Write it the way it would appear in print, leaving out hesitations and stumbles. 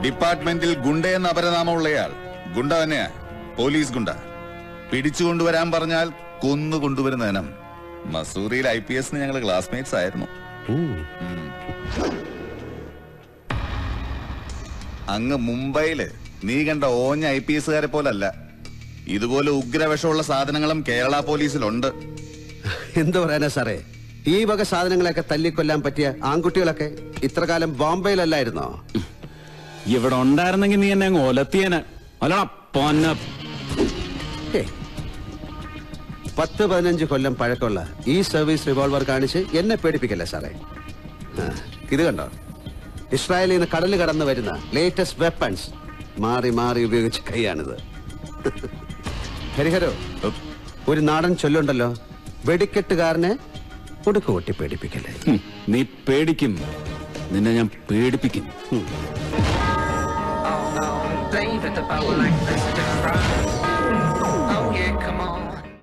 ഡിപ്പാർട്ട്മെന്റിൽ ഗുണ്ടയെന്ന് അപരനാമമുള്ളയാൾ ഗുണ്ട തന്നെയാ, പോലീസ് ഗുണ്ട. പിടിച്ചുകൊണ്ടുവരാൻ പറഞ്ഞാൽ കൊന്നു കൊണ്ടുവരുന്നതിനും. മസൂറിയിൽ IPS ഞങ്ങൾ ക്ലാസ്മേറ്റ്സ് ആയിരുന്നു. അങ്ങ് മുംബൈയില് നീ കണ്ട ഓഞ്ഞ IPSകാരെ പോലല്ല. ഇതുപോലെ ഉഗ്രവിഷമുള്ള സാധനങ്ങളും കേരള പോലീസിലുണ്ട്. എന്തു പറയാനാ സാറേ, ഈ വക സാധനങ്ങളൊക്കെ തല്ലിക്കൊല്ലാൻ പറ്റിയ ആൺകുട്ടികളൊക്കെ ഇത്ര കാലം ബോംബെയിലല്ലായിരുന്നോ? ഇവിടെ ഉണ്ടായിരുന്നെങ്കിൽ നീ എന്നെ അങ്ങ് ഒലത്തിയന്. 10-15 കൊല്ലം പഴക്കമുള്ള ഈ സർവീസ് റിവോൾവർ കാണിച്ച് എന്നെ പേടിപ്പിക്കല്ലേ സാറേ. ഇത് കണ്ടോ, ഇസ്രായേലിൽ നിന്ന് കടല് കടന്നു വരുന്ന ലേറ്റസ്റ്റ് വെപ്പൺസ് മാറി മാറി ഉപയോഗിച്ച കൈയാണിത്. ഹരിഹരോ, ഒരു നാടൻ ചൊല്ലുണ്ടല്ലോ, വെടിക്കെട്ടുകാരനെ ഒടുക്ക് കൊട്ടി പേടിപ്പിക്കല്ലേ. നീ പേടിക്കും, നിന്നെ ഞാൻ പേടിപ്പിക്കും. David the bow like President Brown. Oh yeah, come on.